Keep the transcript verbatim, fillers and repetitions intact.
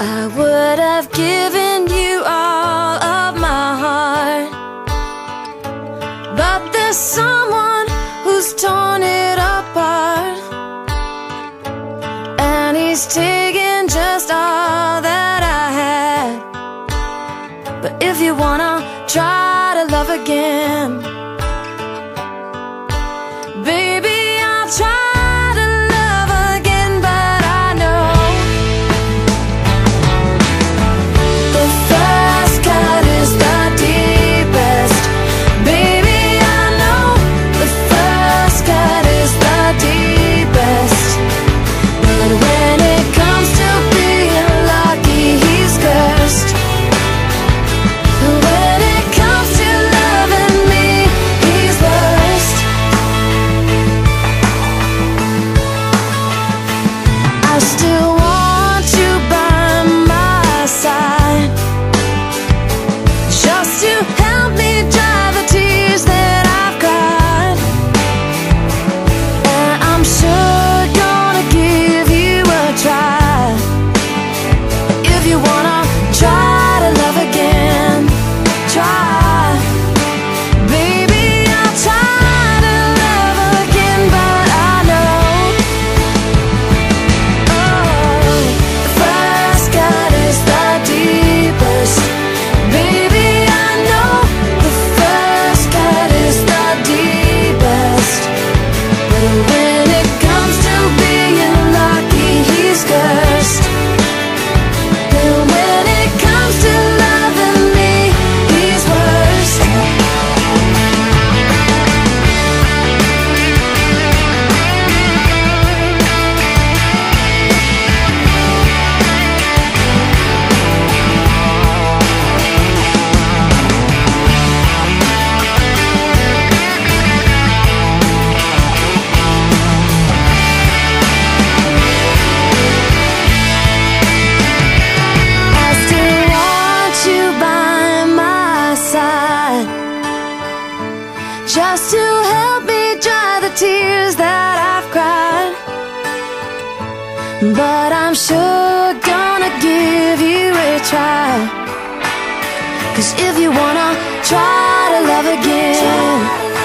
I would have given you all of my heart, but there's someone who's torn it apart, and he's taken just all that I had. But if you wanna try to love again, baby, I'll try. I still want you by my side, just to help me dry the tears that I've cried. And I'm sure gonna give you a try. If you wanna try to love again, try. Baby, I'll try to love again, but I know just to help me dry the tears that I've cried. But I'm sure gonna give you a try. 'Cause if you wanna try to love again,